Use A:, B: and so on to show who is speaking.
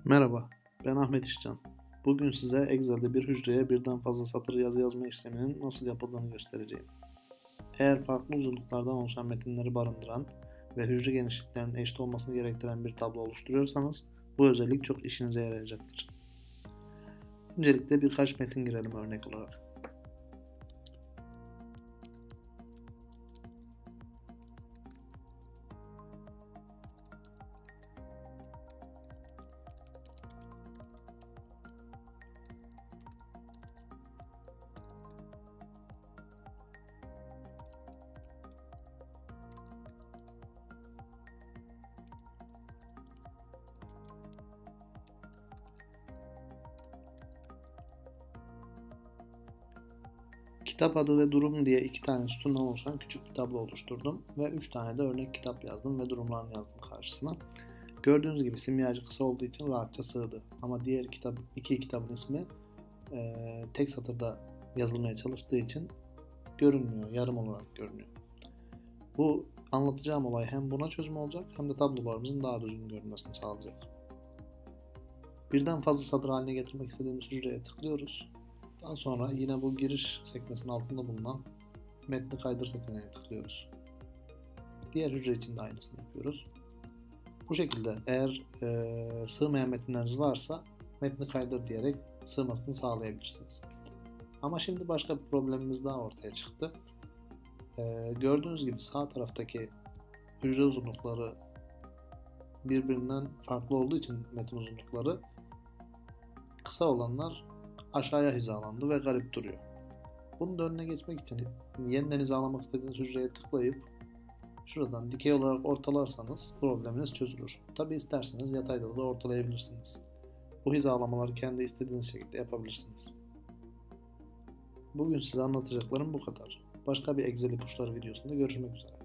A: Merhaba, ben Ahmet İşcan. Bugün size Excel'de bir hücreye birden fazla satır yazı yazma işleminin nasıl yapıldığını göstereceğim. Eğer farklı uzunluklardan oluşan metinleri barındıran ve hücre genişliklerinin eşit olmasını gerektiren bir tablo oluşturuyorsanız bu özellik çok işinize yarayacaktır. Öncelikle birkaç metin girelim örnek olarak. Kitap adı ve durum diye iki tane sütundan oluşan küçük bir tablo oluşturdum ve 3 tane de örnek kitap yazdım ve durumlarını yazdım karşısına. Gördüğünüz gibi simyacı kısa olduğu için rahatça sığdı. Ama diğer iki kitabın ismi tek satırda yazılmaya çalıştığı için görünmüyor, yarım olarak görünüyor. Bu anlatacağım olay hem buna çözüm olacak hem de tablolarımızın daha düzgün görünmesini sağlayacak. Birden fazla satır haline getirmek istediğimiz hücreye tıklıyoruz. Daha sonra yine bu giriş sekmesinin altında bulunan metni kaydır seçeneğine tıklıyoruz. Diğer hücre için de aynısını yapıyoruz. Bu şekilde eğer sığmayan metinleriniz varsa metni kaydır diyerek sığmasını sağlayabilirsiniz. Ama şimdi başka bir problemimiz daha ortaya çıktı. Gördüğünüz gibi sağ taraftaki hücre uzunlukları birbirinden farklı olduğu için metin uzunlukları kısa olanlar aşağıya hizalandı ve garip duruyor. Bunun da önüne geçmek için yeniden hizalamak istediğiniz hücreye tıklayıp şuradan dikey olarak ortalarsanız probleminiz çözülür. Tabi isterseniz yatayda da ortalayabilirsiniz. Bu hizalamaları kendi istediğiniz şekilde yapabilirsiniz. Bugün size anlatacaklarım bu kadar. Başka bir Excel ipuçları videosunda görüşmek üzere.